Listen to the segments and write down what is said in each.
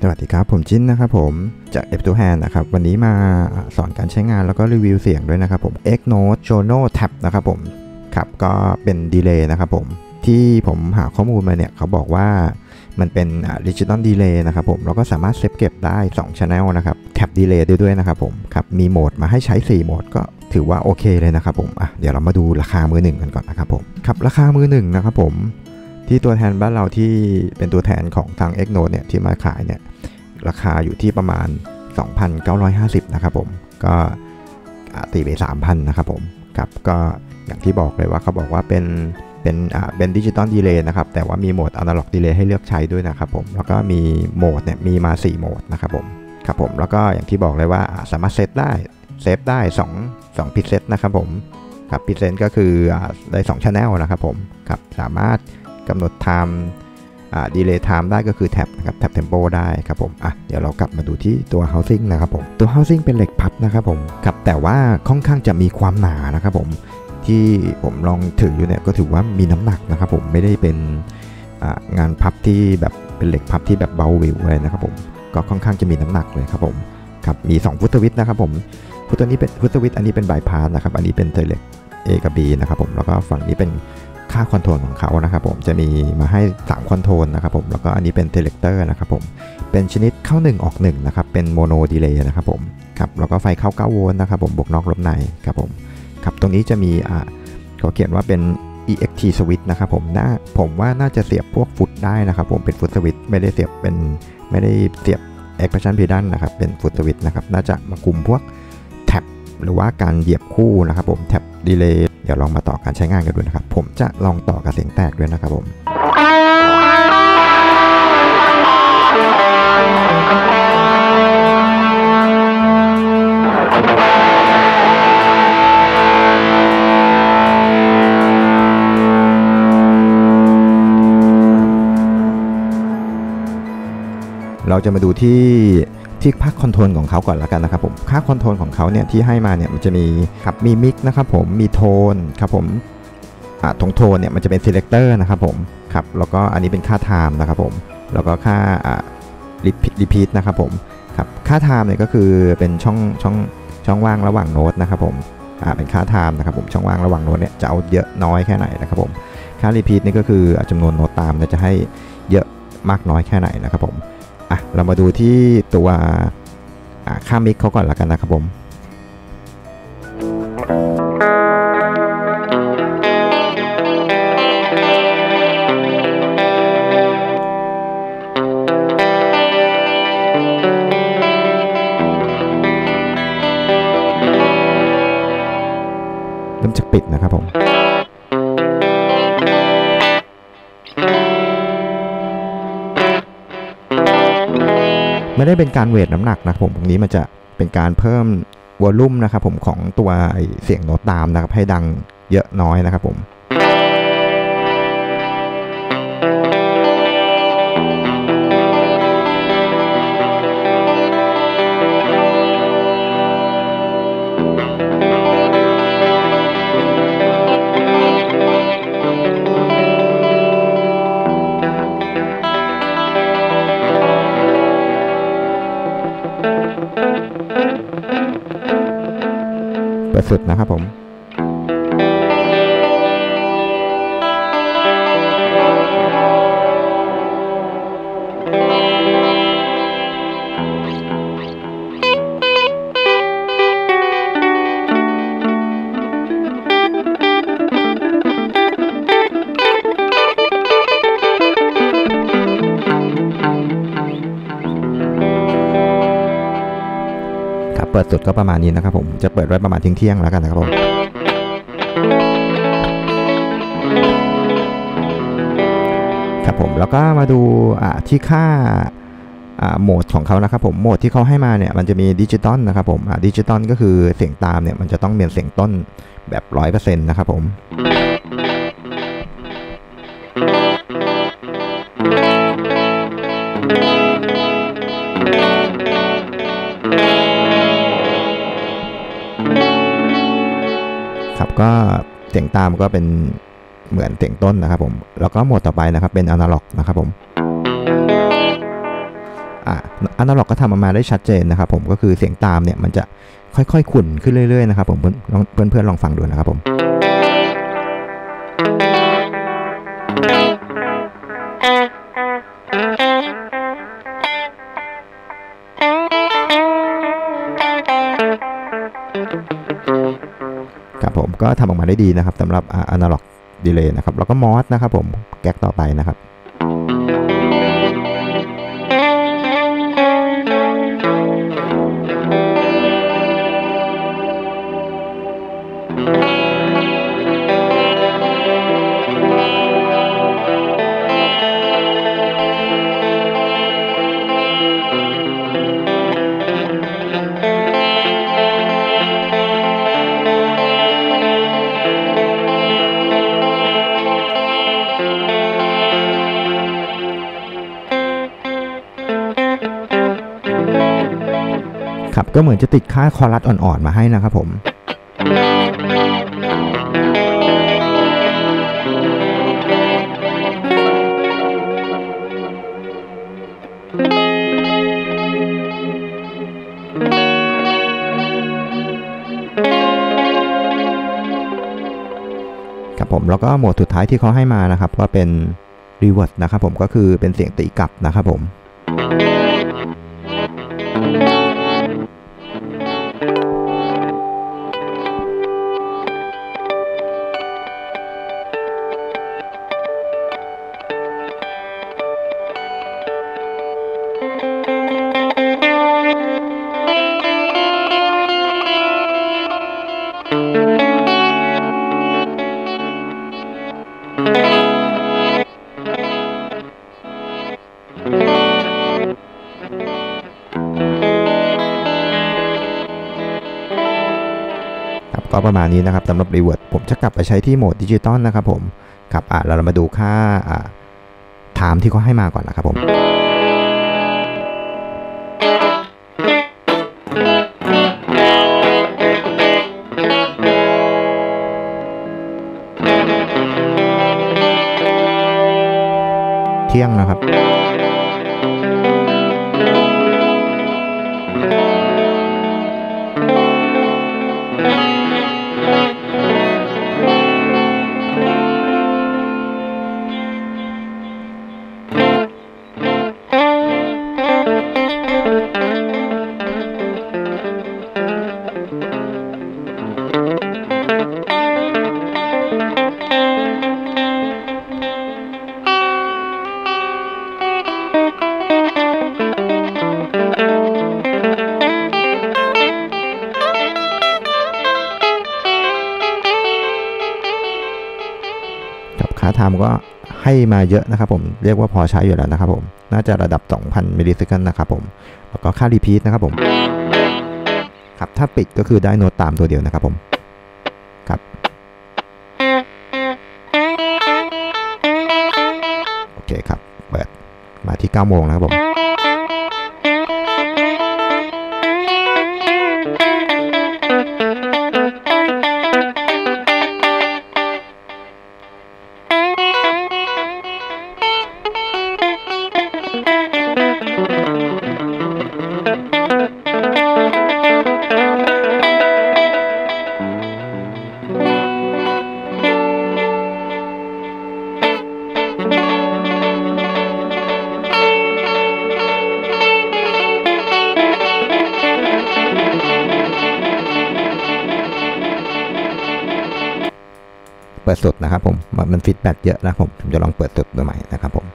สวัสดีครับผมจิ้นนะครับผมจาก F2Hand นะครับวันนี้มาสอนการใช้งานแล้วก็รีวิวเสียงด้วยนะครับผม X-Note Jono Tab นะครับผมครับก็เป็นดีเลย์นะครับผมที่ผมหาข้อมูลมาเนี่ยเขาบอกว่ามันเป็นDigital Delay นะครับผมเราก็สามารถเซฟเก็บได้2 Channel นะครับ Tab Delay ด้วยนะครับผมครับมีโหมดมาให้ใช้4โหมดก็ถือว่าโอเคเลยนะครับผมเดี๋ยวเรามาดูราคามือหนึ่งกันก่อนนะครับผมครับราคามือหนึ่งนะครับผมที่ตัวแทนบ้านเราที่เป็นตัวแทนของทาง X-Note เนี่ยที่มาขายเนี่ยราคาอยู่ที่ประมาณ 2,950 นะครับผมก็ตีไป 3,000 นะครับผมครับก็อย่างที่บอกเลยว่าเขาบอกว่าเป็นดิจิตอลดีเลย์นะครับแต่ว่ามีโหมดอนาล็อกดีเลย์ให้เลือกใช้ด้วยนะครับผมแล้วก็มีโหมดเนี่ยมีมา4โหมดนะครับผมครับผมแล้วก็อย่างที่บอกเลยว่าสามารถเซฟได้2พิเศษนะครับผมครับพิเศษก็คือได้2 Channel นะครับผมครับสามารถกำหนด time delay time ได้ก็คือแท็บนะครับแท็บ tempo ได้ครับผมเดี๋ยวเรากลับมาดูที่ตัว housing นะครับผมตัว housing เป็นเหล็กพับนะครับผมครับแต่ว่าค่อนข้างจะมีความหนานะครับผมที่ผมลองถืออยู่เนี่ยก็ถือว่ามีน้ำหนักนะครับผมไม่ได้เป็นงานพับที่แบบเป็นเหล็กพับที่แบบเบาวิวเลยนะครับผมก็ค่อนข้างจะมีน้ำหนักเลยครับผมครับมี2ฟุตสวิตช์นะครับผมฟุตนี้เป็นฟุตสวิตช์อันนี้เป็นบายพาสนะครับอันนี้เป็นเล็ก A กับ B นะครับผมแล้วก็ฝั่งนี้เป็นค่าคอนโทรลของเขานะครับผมจะมีมาให้3คอนโทรลนะครับผมแล้วก็อันนี้เป็นเทเลกเตอร์นะครับผมเป็นชนิดเข้า1ออก1นะครับเป็นโมโนดีเลย์นะครับผมครับแล้วก็ไฟเข้า9โวลต์นะครับผมบวกนอกลบในครับผมครับตรงนี้จะมีเขาเขียนว่าเป็น EXT switch นะครับผมว่าน่าจะเสียบพวกฟุตได้นะครับผมเป็นฟุตสวิตช์ไม่ได้เสียบ expression pedal นะครับเป็นฟุตสวิตช์นะครับน่าจะมาคุมพวกแท็บหรือว่าการเหยียบคู่นะครับผมแท็บดีเลย์เดี๋ยวลองมาต่อการใช้งานกันดูนะครับผมจะลองต่อกับเสียงแตกด้วยนะครับผมเราจะมาดูที่ค่าคอนโทรลของเขาก่อนละกันนะครับผมค่าคอนโทรลของเขาเนี่ยที่ให้มาเนี่ยมันจะมีครับมีมิกนะครับผมมีโทนครับผมตรงโทนเนี่ยมันจะเป็น selector นะครับผมครับแล้วก็อันนี้เป็นค่า time นะครับผมแล้วก็ค่าrepeat นะครับผมครับค่า time เนี่ยก็คือเป็นช่องว่างระหว่างโน้ตนะครับผมเป็นค่า time นะครับผมช่องว่างระหว่างโน้ตเนี่ยจะเอาเยอะน้อยแค่ไหนนะครับผมค่า repeat นี่ก็คือจำนวนโน้ตตามจะให้เยอะมากน้อยแค่ไหนนะครับผมเรามาดูที่ตัวค่ามิกเขาก่อนละกันนะครับผมเริ่มจากปิดนะครับผมไม่ได้เป็นการเวทน้ำหนักนะครับผมตรงนี้มันจะเป็นการเพิ่มวอลลุ่มนะครับผมของตัวเสียงโน้ตตามนะครับให้ดังเยอะน้อยนะครับผมเปิดสุดนะครับผมเปิดสุดก็ประมาณนี้นะครับผมจะเปิดไว้ประมาณเที่ยงแล้วกันนะครับผมครับผมแล้วก็มาดูที่ค่าโหมดของเขานะครับผมโหมดที่เขาให้มาเนี่ยมันจะมีดิจิตอลนะครับผมดิจิตอลก็คือเสียงตามเนี่ยมันจะต้องเป็นเสียงต้นแบบ 100% นะครับผมก็เสียงตามก็เป็นเหมือนเสียงต้นนะครับผมแล้วก็โหมดต่อไปนะครับเป็นอนาล็อกนะครับผมอนาล็อกก็ทำออกมาได้ชัดเจนนะครับผมก็คือเสียงตามเนี่ยมันจะค่อยๆขุ่นขึ้นเรื่อยๆนะครับผมเพื่อนๆลองฟังดูนะครับผมครับผมก็ทำออกมาได้ดีนะครับสำหรับAnalog Delay นะครับแล้วก็มอสนะครับผมแก๊กต่อไปนะครับก็เหมือนจะติดค่าคอรัสอ่อนๆมาให้นะครับผมครับผมแล้วก็โหมดสุดท้ายที่เขาให้มานะครับก็เป็น Reverse นะครับผมก็คือเป็นเสียงตีกลับนะครับผมก็ประมาณนี้นะครับสำหรับ Reverse ผมจะกลับไปใช้ที่โหมดดิจิตอลนะครับผมครับเรามาดูค่าtime ที่เขาให้มาก่อนนะครับผมเที่ยงนะครับค่าไทม์ก็ให้มาเยอะนะครับผมเรียกว่าพอใช้อยู่แล้วนะครับผมน่าจะระดับ 2,000 มิลลิเซคันด์นะครับผมแล้วก็ค่ารีพีทนะครับผมครับถ้าปิดก็คือได้โน้ตตามตัวเดียวนะครับผมครับโอเคครับเปิดมาที่ 9 โมงนะครับผมเปิดสุดนะครับผมมันฟีดแบ็กเยอะนะผมจะลองเปิดสุดดูใหม่นะครับผม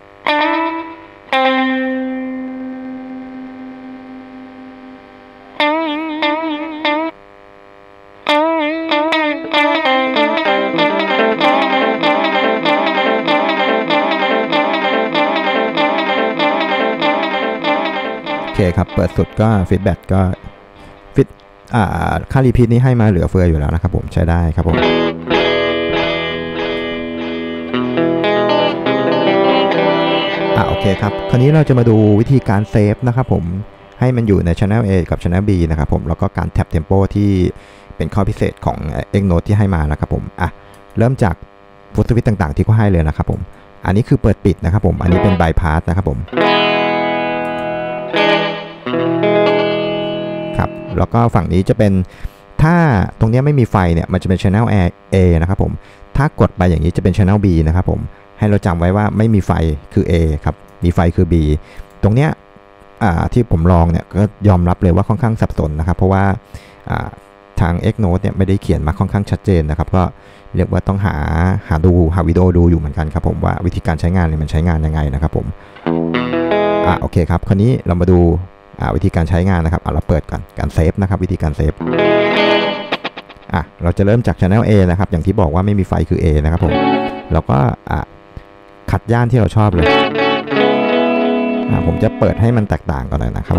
โอเคครับเปิดสุดก็ฟีดแบ็กก็ค่ารีพีทนี้ให้มาเหลือเฟืออยู่แล้วนะครับผมใช้ได้ครับผมโอเคครับคราวนี้เราจะมาดูวิธีการเซฟนะครับผมให้มันอยู่ใน Channel A กับ Channel B นะครับผมแล้วก็การแท็บเทมโปที่เป็นข้อพิเศษของ Exynos ที่ให้มานะครับผมเริ่มจากฟุตสวิตช์ต่างๆที่เขาให้เลยนะครับผมอันนี้คือเปิดปิดนะครับผมอันนี้เป็นบายพาสนะครับผมครับแล้วก็ฝั่งนี้จะเป็นถ้าตรงนี้ไม่มีไฟเนี่ยมันจะเป็น Channel A นะครับผมถ้ากดไปอย่างนี้จะเป็น Channel B นะครับผมให้เราจำไว้ว่าไม่มีไฟคือ A ครับมีไฟคือ B ตรงเนี้ยที่ผมลองเนี่ยก็ยอมรับเลยว่าค่อนข้างสับสนนะครับเพราะว่าทาง Xnode เนี่ยไม่ได้เขียนมาค่อนข้างชัดเจนนะครับก็เรียกว่าต้องหาวิดีโอดูอยู่เหมือนกันครับผมว่าวิธีการใช้งานเนี่ยมันใช้งานยังไงนะครับผมโอเคครับคราวนี้เรามาดูวิธีการใช้งานนะครับเราเปิดก่อนการเซฟนะครับวิธีการเซฟเราจะเริ่มจาก Channel A นะครับอย่างที่บอกว่าไม่มีไฟคือ A นะครับผมเราก็ขัดย่านที่เราชอบเลยผมจะเปิดให้มันแตกต่างกันหน่อยนะครับ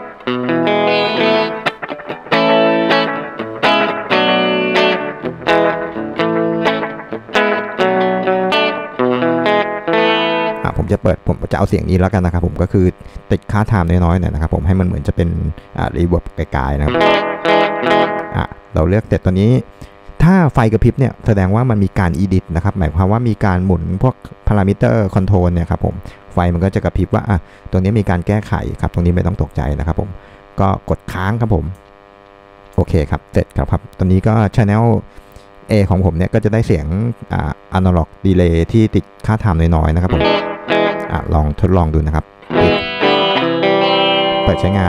ผมจะเอาเสียงนี้แล้วกันนะครับผมก็คือติดค่าไทม์น้อยๆหน่อยนะครับผมให้มันเหมือนจะเป็นรีเวิร์บไกลๆนะครับเราเลือกเสร็จตัวนี้ถ้าไฟกระพริบเนี่ยแสดงว่ามันมีการ edit นะครับหมายความว่ามีการหมุนพวก parameter control เนี่ยครับผมไฟมันก็จะกระพริบว่าตรงนี้มีการแก้ไขครับตรงนี้ไม่ต้องตกใจนะครับผมก็กดค้างครับผมโอเคครับเสร็จครับตอนนี้ก็ channel A ของผมเนี่ยก็จะได้เสียงanalog delay ที่ติดค่าไทม์น้อยๆนะครับผมลองทดลองดูนะครับเปิดใช้งาน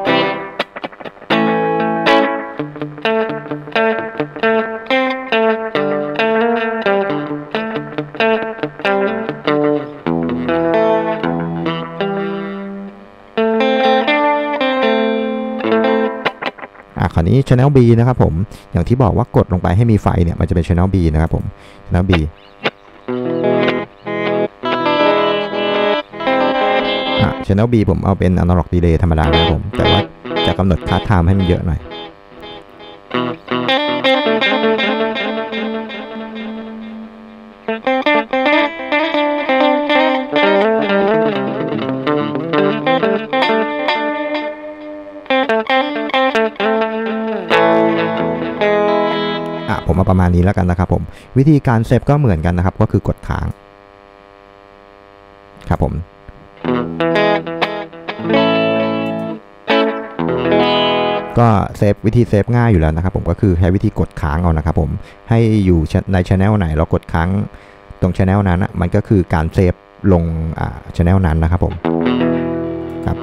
คราวนี้ Channel B นะครับผมอย่างที่บอกว่ากดลงไปให้มีไฟเนี่ยมันจะเป็น Channel B นะครับผม Channel B Channel B ผมเอาเป็น Analog Delay ธรรมดานะครับผมแต่ว่าจะกำหนดค่าไทม์ให้มันเยอะหน่อยผมเอาประมาณนี้แล้วกันนะครับผมวิธีการเซฟก็เหมือนกันนะครับก็คือกดค้างครับผมก็วิธีเซฟง่ายอยู่แล้วนะครับผมก็คือใช้วิธีกดค้างเอานะครับผมให้อยู่ใน channel ไหนเรากดค้างตรง channel นั้นมันก็คือการเซฟลงchannel นั้นนะครับผมครับ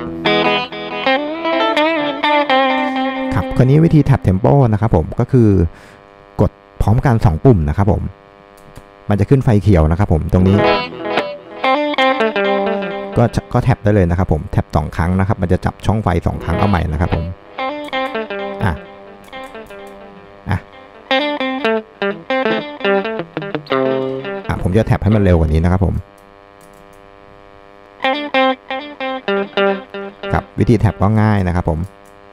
คราวนี้วิธีแท็บ tempo นะครับผมก็คือกดพร้อมกัน2ปุ่มนะครับผมมันจะขึ้นไฟเขียวนะครับผมตรงนี้ก็แท็บได้เลยนะครับผมแท็บ2ครั้งนะครับมันจะจับช่องไฟ2ครั้งเอาใหม่นะครับผมผมจะแท็บให้มันเร็วกว่านี้นะครับผมครับวิธีแท็บก็ง่ายนะครับผม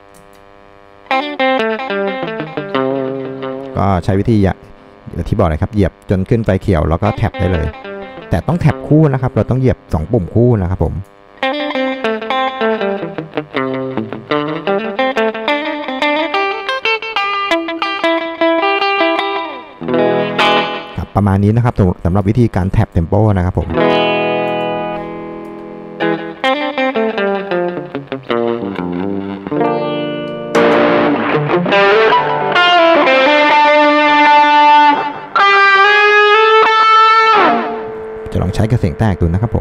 ก็ใช้วิธีที่บอกเลยครับเหยียบจนขึ้นไฟเขียวแล้วก็แท็บได้เลยแต่ต้องแท็บคู่นะครับเราต้องเหยียบ2ปุ่มคู่นะครับผมครับประมาณนี้นะครับสำหรับวิธีการแท็บเทมโปนะครับผมจะลองใช้กับเสียงแตกดูนะครับผม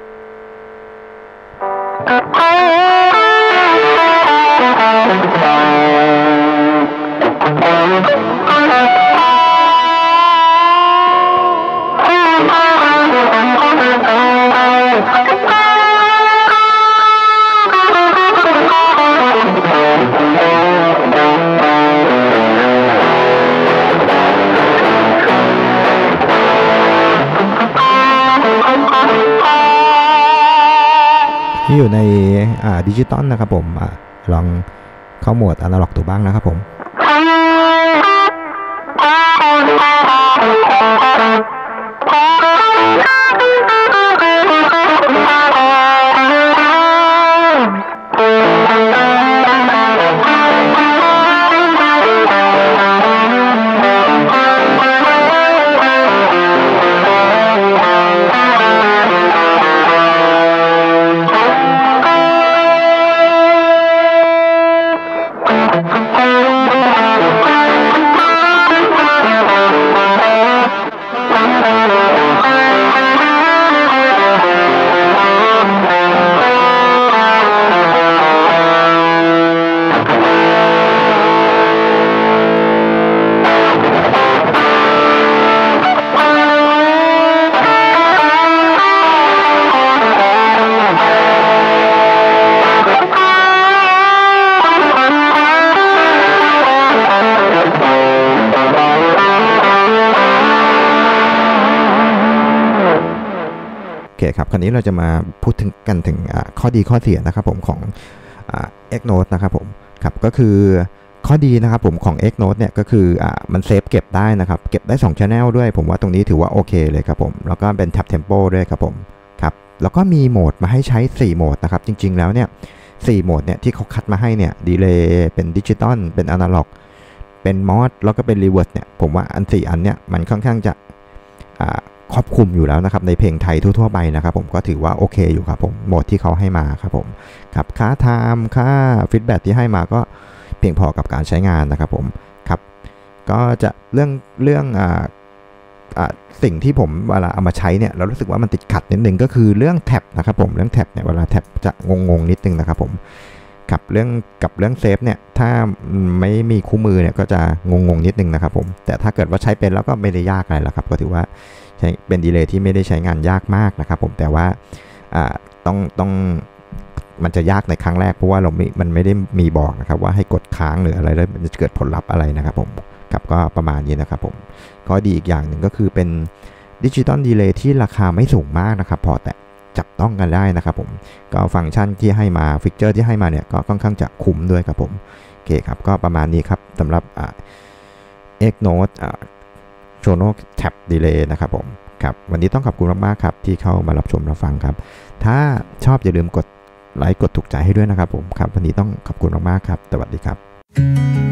ที่อยู่ในดิจิตอลนะครับผมลองเข้าโหมดอนาล็อกดูบ้างนะครับผมเคครับคราวนี้เราจะมาพูดถึงข้อดีข้อเสียนะครับผมของX-Note นะครับผมครับก็คือข้อดีนะครับผมของ X-Note เนี่ยก็คือมันเซฟเก็บได้นะครับเก็บได้2 Channel ด้วยผมว่าตรงนี้ถือว่าโอเคเลยครับผมแล้วก็เป็น Tap Tempo ด้วยครับผมครับแล้วก็มีโหมดมาให้ใช้4โหมดนะครับจริงๆแล้วเนี่ย4โหมดเนี่ยที่เขาคัดมาให้เนี่ยดีเลย์เป็นดิจิตอลเป็นอนาล็อกเป็นมอสแล้วก็เป็นรีเวิร์สเนี่ยผมว่าอัน4อันเนี่ยมันค่อนข้างจะครอบคลุมอยู่แล้วนะครับในเพลงไทยทั่วๆไปนะครับผมก็ถือว่าโอเคอยู่ครับผมโหมดที่เขาให้มาครับผมครับค่าไทม์ค่าฟีดแบ็กที่ให้มาก็เพียงพอกับการใช้งานนะครับผมครับก็จะเรื่องสิ่งที่ผมเวลาเอามาใช้เนี่ยเรารู้สึกว่ามันติดขัดนิดนึงก็คือเรื่องแท็บนะครับผมเรื่องแท็บเนี่ยเวลาแท็บจะงงนิดนึงนะครับผมกับเรื่องเซฟเนี่ยถ้าไม่มีคู่มือเนี่ยก็จะงงนิดนึงนะครับผมแต่ถ้าเกิดว่าใช้เป็นแล้วก็ไม่ได้ยากอะไรแล้วครับก็ถือว่าเป็นดีเลย์ที่ไม่ได้ใช้งานยากมากนะครับผมแต่ว่าต้องมันจะยากในครั้งแรกเพราะว่ามันไม่ได้มีบอกนะครับว่าให้กดค้างหรืออะไรแล้วมันจะเกิดผลลัพธ์อะไรนะครับผมครับก็ประมาณนี้นะครับผมข้อดีอีกอย่างหนึ่งก็คือเป็นดิจิตอลดีเลย์ที่ราคาไม่สูงมากนะครับพอแต่จับต้องกันได้นะครับผมก็ฟังก์ชันที่ให้มาฟีเจอร์ที่ให้มาเนี่ยก็ค่อนข้างจะคุ้มด้วยครับผมโอเคครับก็ประมาณนี้ครับสำหรับX-Note Sono Tab Delay นะครับผมครับวันนี้ต้องขอบคุณมากๆครับที่เข้ามารับชมรับฟังครับถ้าชอบอย่าลืมกดไลค์กดถูกใจให้ด้วยนะครับผมครับวันนี้ต้องขอบคุณมากๆครับสวัสดีครับ